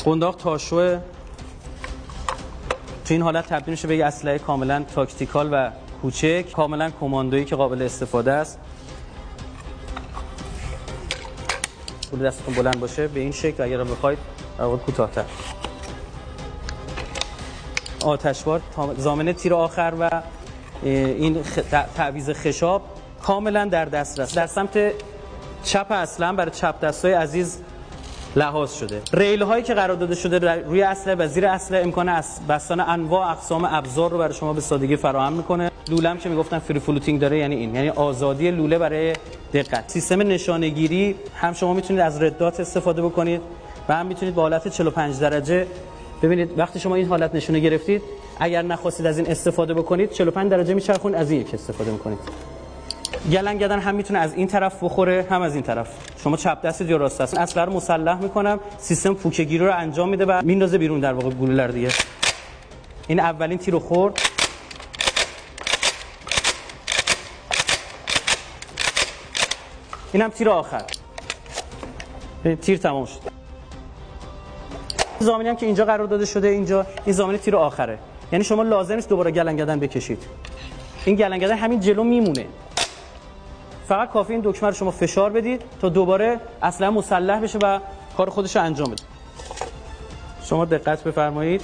قنداق تاشو تو این حالت تبدیل میشه به یک اسلحه کاملا تاکتیکال و کوچک، کاملا کماندویی که قابل استفاده است. دستتون بلند باشه به این شکل، اگر بخواید کوتاه‌تر. آتشبار، ضامن تیر آخر و این تعویض خشاب کاملا در دسترس. در سمت چپ اصلا برای چپ دستای عزیز لحاظ شده. ریل هایی که قرار داده شده روی اسلحه و زیر اسلحه امکان بستن انواع اقسام ابزار رو برای شما به سادگی فراهم میکنه. لوله هم که میگفتن فری فلوتینگ داره، یعنی این یعنی آزادی لوله برای دقت. سیستم نشانه‌گیری هم شما میتونید از ردات استفاده بکنید و هم میتونید با حالت 45 درجه ببینید. وقتی شما این حالت نشونه گرفتید، اگر نخواستید از این استفاده بکنید 45 درجه میچرخونید، از این یک استفاده میکنید. گلنگدن هم میتونه از این طرف بخوره هم از این طرف. شما چپ دستید یا راست دست. اسلحه رو مسلح میکنم، سیستم پوکه‌گیری رو انجام میده و میندازه بیرون در واقع گلوله رو دیگه. این اولین تیر رو خورد. اینم تیر آخر. تیر تمام شد. زامنی هم که اینجا قرار داده شده، اینجا این زامنه تیر آخره. یعنی شما لازم نیست دوباره گلنگدن بکشید. این گلنگدن همین جلو میمونه. فقط کافی این دکمه رو شما فشار بدید تا دوباره اسلحه مسلح بشه و کار خودش رو انجام بده. شما دقت بفرمایید.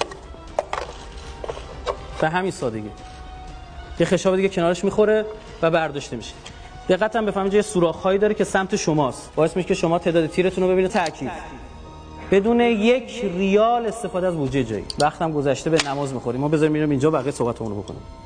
به همین سادگی. یه خشاب دیگه کنارش میخوره و برداشته میشه. دقت هم بفرمایید، یه سوراخ‌هایی داره که سمت شماست. باعث میشه که شما تعداد تیرتون رو ببینید تأکید. بدون یک ریال استفاده از بودجه جایی. وقتم گذشته، به نماز میخوریم. ما بذاریم میرم اینجا بقیه صحبتمون رو بکنیم.